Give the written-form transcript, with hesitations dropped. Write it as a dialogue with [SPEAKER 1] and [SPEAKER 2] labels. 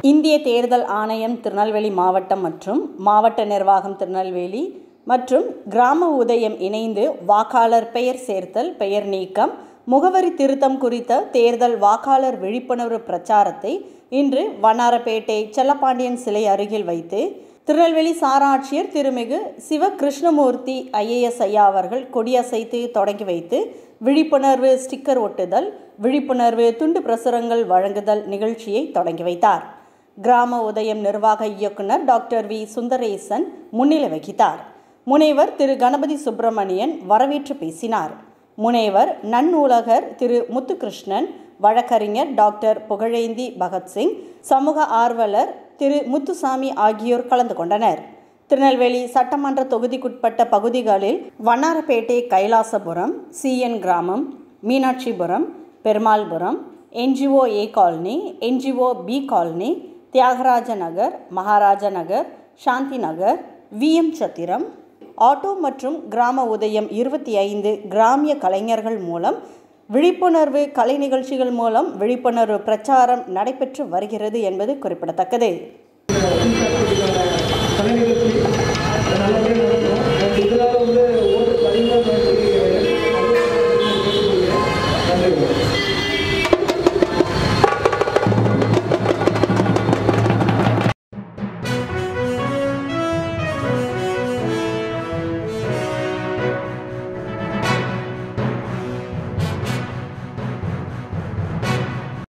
[SPEAKER 1] இந்திய தேர்தல் ஆணையம் திருநெல்வேலி மாவட்டம் மற்றும் மாவட்ட நிர்வாகம் திருநெல்வேலி மற்றும் கிராம உதயம் இணைந்து வாக்காளர் பெயர் சேர்த்தல், பெயர் நீக்கம், முகவரி திருத்தம் குறித்த தேர்தல் வாக்காளர் விழிப்புணர்வு பிரச்சாரத்தை இன்று வண்ணாரப்பேட்டை செல்லப்பாண்டியன் சிலை அருகில் வைத்து திருநெல்வேலி சார் ஆட்சியர் திருமிகு சிவகிருஷ்ணமூர்த்தி IAS ஐயா அவர்கள் கொடியசைத்து தொடங்கி வைத்து விழிப்புணர்வு ஸ்டிக்கர் ஒட்டுதல், விழிப்புணர்வு துண்டு பிரசுரங்கள் வழங்குதல் நிகழ்ச்சியை தொடங்கி வைத்தார். கிராம உதயம் நிர்வாக இயக்குனர் டாக்டர் V. சுந்தரேசன் முன்னிலை வகித்தார். முனைவர் திரு கணபதி சுப்பிரமணியன் வரவேற்று பேசினார். முனைவர் நன்னூலகர் திரு முத்துகிருஷ்ணன், வழக்கறிஞர் டாக்டர் புகழேந்தி பகத்சிங், சமூக ஆர்வலர் திரு முத்துசாமி ஆகியோர் கலந்து கொண்டனர். திருநெல்வேலி சட்டமன்ற தொகுதிக்குட்பட்ட பகுதிகளில் வண்ணாரப்பேட்டை, கைலாசபுரம், CN கிராமம், Meenakshipuram, Perumalpuram, NGO A colony, NGO B colony, Thiyagaraja Nagar, Maharaja Nagar, Shanthi Nagar, VM Chathiram, auto மற்றும் கிராம உதயம் 25 கிராமிய கலைஞர்கள் மூலம் விழிப்புணர்வு கலை நிகழ்ச்சிகள் மூலம் விழிப்புணர்வு பிரச்சாரம் நடைபெற்று வருகிறது என்பது குறிப்பிடத்தக்கது.